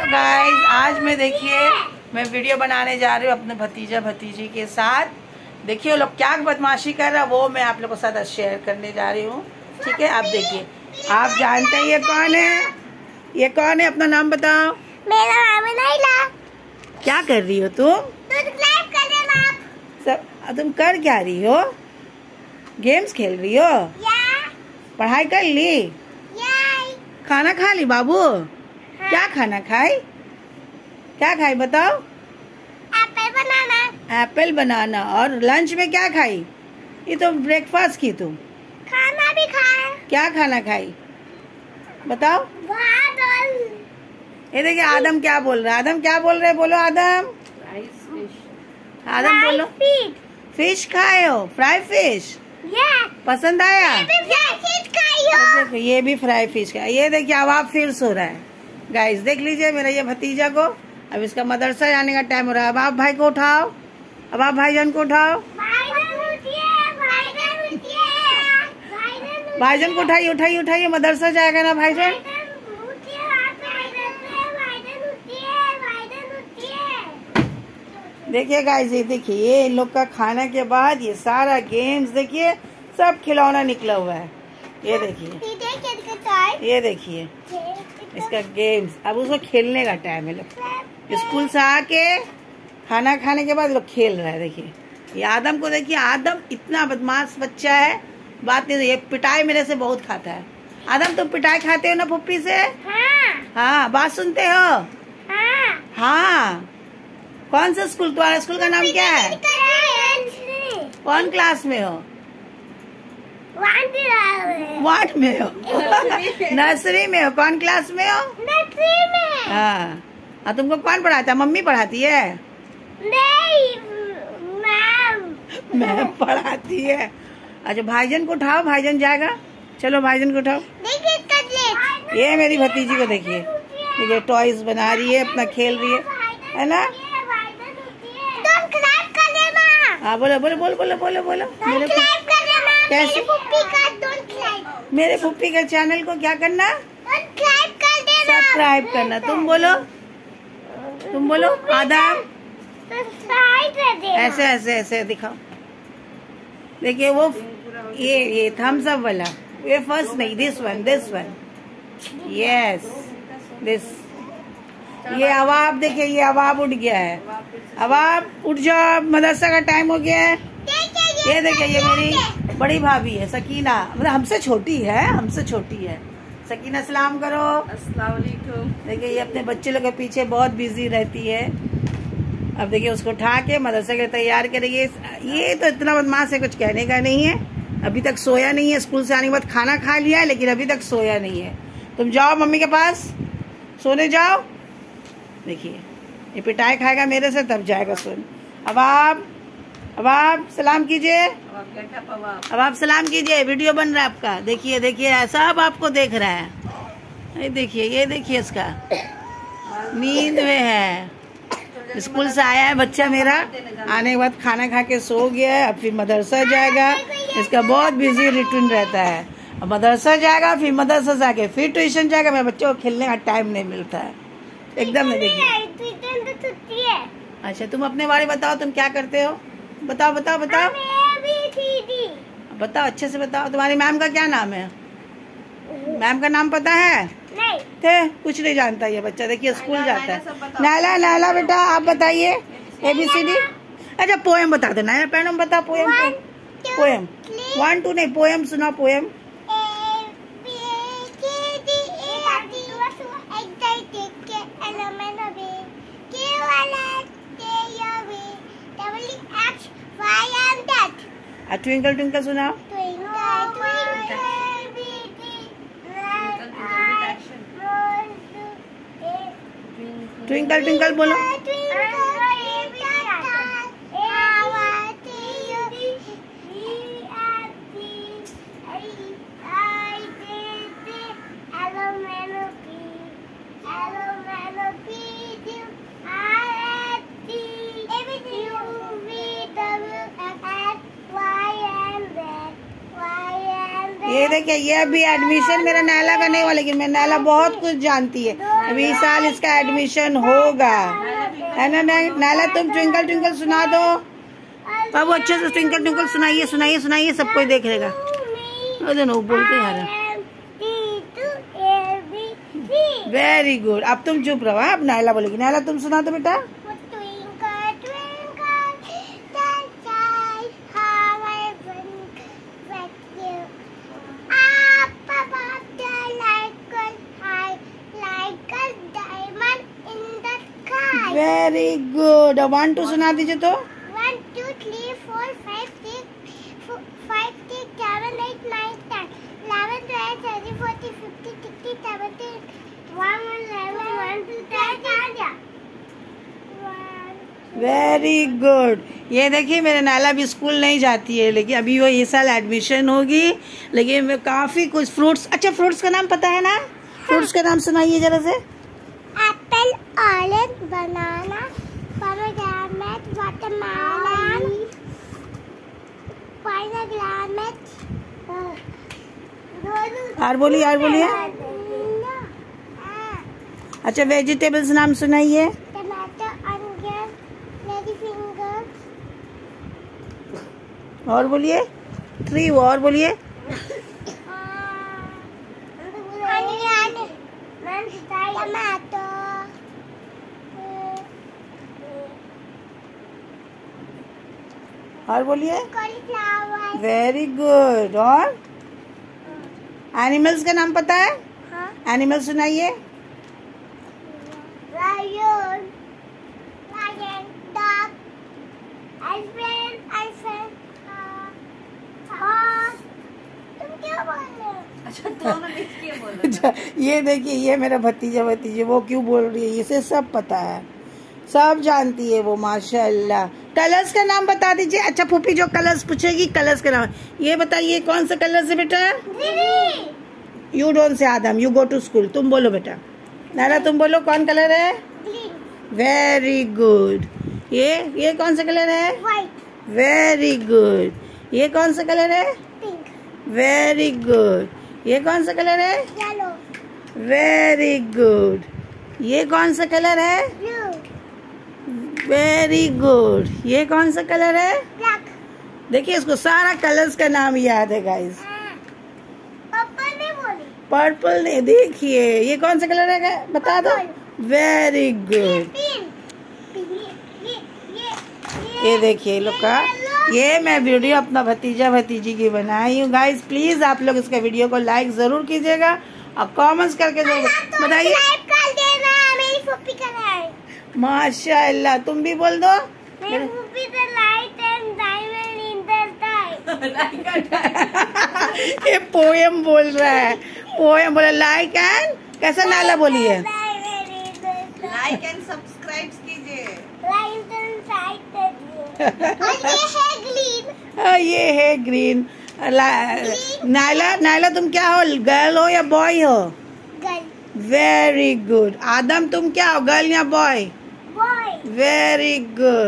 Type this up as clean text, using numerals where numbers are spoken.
Guys, आज मैं देखिए मैं वीडियो बनाने जा रही हूँ अपने भतीजा भतीजी के साथ। देखिए वो लोग क्या बदमाशी कर रहा है वो मैं आप लोगों के साथ शेयर करने जा रही हूँ। ठीक है, आप देखिए। आप जानते हैं ये कौन है? ये कौन है? अपना नाम बताओ। मेरा नाम है नाइला। क्या कर रही हो तुम? तुम कर क्या रही हो? गेम्स खेल रही हो? पढ़ाई कर ली? खाना खा ली बाबू? हाँ। क्या खाना खाई? क्या खाई बताओ? Apple banana. Apple banana. और लंच में क्या खाई? ये तो ब्रेकफास्ट की तुम। खाना भी खाया। क्या खाना खाई बताओ? ये देखिए आदम क्या बोल रहा है। आदम क्या बोल रहे? बोलो आदम। आदम बोलो। फिश खाए हो? फ्राई फिश पसंद आया? ये भी फ्राई फिश का। ये देखिए अब आप फिर सो रहा है। गाइस देख लीजिए मेरा ये भतीजा को। अब इसका मदरसा जाने का टाइम हो रहा है। अब आप भाई को उठाओ। अब आप भाईजान को उठाओ। भाईजान को उठाइए उठाइए उठाइए। मदरसा जाएगा ना भाईजान। देखिए गाइस, ये देखिए ये इन लोग का खाना के बाद ये सारा गेम्स देखिए सब खिलौना निकला हुआ है। ये देखिए, ये देखिए इसका गेम्स। अब उसको खेलने का टाइम है। लोग स्कूल से आके खाना खाने के बाद लोग खेल रहा है। देखिए ये आदम को देखिए। आदम इतना बदमाश बच्चा है, बात नहीं। ये पिटाई मेरे से बहुत खाता है। आदम तुम पिटाई खाते हो ना पुप्पी से? हाँ। बात सुनते हो? हाँ। कौन सा स्कूल? तुम्हारा स्कूल का नाम क्या है? कौन क्लास में हो? 1 में हो? नर्सरी में हो? कौन क्लास में हो? नर्सरी में। हाँ। तुमको कौन पढ़ाता है? मम्मी पढ़ाती है? नहीं, मैम पढ़ाती है। अच्छा भाईजन को उठाओ। भाईजन जाएगा। चलो भाईजन को उठाओ। ये मेरी भतीजी को देखिए। देखिए टॉयज बना रही है, अपना खेल रही है ना? हाँ बोलो बोलो बोलो बोलो बोलो बोलो। कैसे? मेरे पुप्पी का चैनल को क्या करना? सब्सक्राइब करना। तुम बोलो, तुम बोलो आदम। ऐसे ऐसे ऐसे दिखाओ। देखिए वो ये थम्स अप वाला। ये फर्स्ट नहीं, दिस वन यस दिस। ये अवाब देखिए, ये अवाब उठ गया है। अवाब उठ जाओ, मदरसा का टाइम हो गया है। ये देखिए ये मेरी बड़ी भाभी है सकीना। मतलब हमसे छोटी है, हमसे छोटी है। सकीना सलाम करो। अस्सलाम वालेकुम। देखिए ये अपने बच्चे लोग के पीछे बहुत बिजी रहती है। अब देखिए उसको उठा के मदरसा के लिए तैयार करेंगे। ये तो इतना बदमाश है, कुछ कहने का नहीं है। अभी तक सोया नहीं है। स्कूल से आने के बाद खाना खा लिया है लेकिन अभी तक सोया नहीं है। तुम जाओ मम्मी के पास, सोने जाओ। देखिए ये पिटाई खाएगा मेरे से तब जाएगा सोने। अब आप सलाम कीजिए। अब आप सलाम कीजिए। वीडियो बन रहा है आपका। देखिए देखिए सब आपको देख रहा है। ये देखिए इसका नींद में है। स्कूल से आया है बच्चा मेरा। आने के बाद खाना खा के सो गया है। अब फिर मदरसा जाएगा। इसका बहुत बिजी रूटीन रहता है। अब मदरसा जाएगा, फिर मदरसा जाके फिर ट्यूशन जाएगा। मेरे बच्चों को खेलने का टाइम नहीं मिलता है एकदम। नहीं देखिए। अच्छा तुम अपने बारे बताओ, तुम क्या करते हो? बताओ बताओ बताओ बताओ, अच्छे से बताओ। तुम्हारी मैम का क्या नाम है? मैम का नाम पता है? नहीं। थे कुछ नहीं जानता ये बच्चा। देखिए स्कूल जाता है। नाला बेटा आप बताइए ABCD। अच्छा पोएम बता दो। नाया पैनम बता पोएम। 1 2 नहीं, पोएम सुना। पोएम ट्विंकल ट्विंकल सुनाओ। ट्विंकल ट्विंकल बोलो। ये देखिए ये अभी एडमिशन मेरा नैला का नहीं हुआ लेकिन मैं नैला बहुत कुछ जानती है। अभी इस साल इसका एडमिशन होगा, है ना? नाला तुम ट्विंकल ट्विंकल सुना दो बाबू, अच्छे से ट्विंकल ट्विंकल सुनाइए सुनाइए सुनाइए, सब कोई देख लेगा। बोलते यार। वेरी गुड, अब तुम चुप रहो। अब नाला बोलेगी। नाला तुम सुना दो बेटा। वेरी गुड, 1 2 सुना दीजिए तो। 1 2 3 4 5 6 5 6 7 8 9 10 11 12 13 14 15 16 17 1 11 वेरी गुड। ये देखिए मेरे नाला भी स्कूल नहीं जाती है, लेकिन अभी वो इस साल एडमिशन होगी। लेकिन काफी कुछ फ्रूट्स, अच्छा फ्रूट्स का नाम पता है ना? फ्रूट्स का नाम सुनाइए जरा से। Apple, orange, banana, pomegranate, watermelon, pineapple. और बोलिए, और बोलिए। अच्छा वेजिटेबल्स नाम सुनाइए। टमाटर, अनियन, लेडी फिंगर। और बोलिए 3 और बोलिए। अनियन, टमाटो, और बोलिए। कॉलीफ्लावर। Very good. और एनिमल्स का नाम पता है? हाँ। एनिमल सुनाइए। लायन, डॉग, एलिफेंट, तुम क्या बोल रहे हो? अच्छा दोनों मिक्स के बोल रहे अच्छा ये देखिए, ये मेरा भतीजा भतीजे वो क्यों बोल रही है, इसे सब पता है, सब जानती है वो, माशाल्लाह। कलर्स का नाम बता दीजिए। अच्छा फूफी जो कलर्स पूछेगी, कलर्स के नाम ये बताइए, कौन सा कलर से बेटा? You don't say Adam, you go to school. तुम बोलो बेटा। नाला तुम बोलो कौन कलर है? Very good. ये कौन सा कलर है? व्हाइट। Very good. ये कौन सा कलर है? पिंक। Very good. ये कौन सा कलर है? येलो। Very good. ये कौन सा कलर है? ब्लू। Very good. ये कौन सा कलर है? ब्लैक। देखिए इसको सारा कलर्स का नाम याद है गाइस। पर्पल नहीं बोली। पर्पल नहीं, देखिए ये कौन सा कलर है बता दो। Very good. ये देखिए लोग का, ये मैं वीडियो अपना भतीजा भतीजी की बनाई हूँ गाइस। प्लीज आप लोग इसका वीडियो को लाइक जरूर कीजिएगा और कमेंट्स करके जरूर बताइए। माशाअल्लाह, तुम भी बोल दो। ये पोएम बोल रहा है, पोएम बोला। लाइक एंड कैसा नाला बोलिए? लाइक एंड सब्सक्राइब कीजिए। ये है ग्रीन। नाला, नाला तुम क्या हो, गर्ल हो या बॉय हो? गर्ल। Very good. आदम तुम क्या हो, गर्ल या बॉय? बॉय। Very good.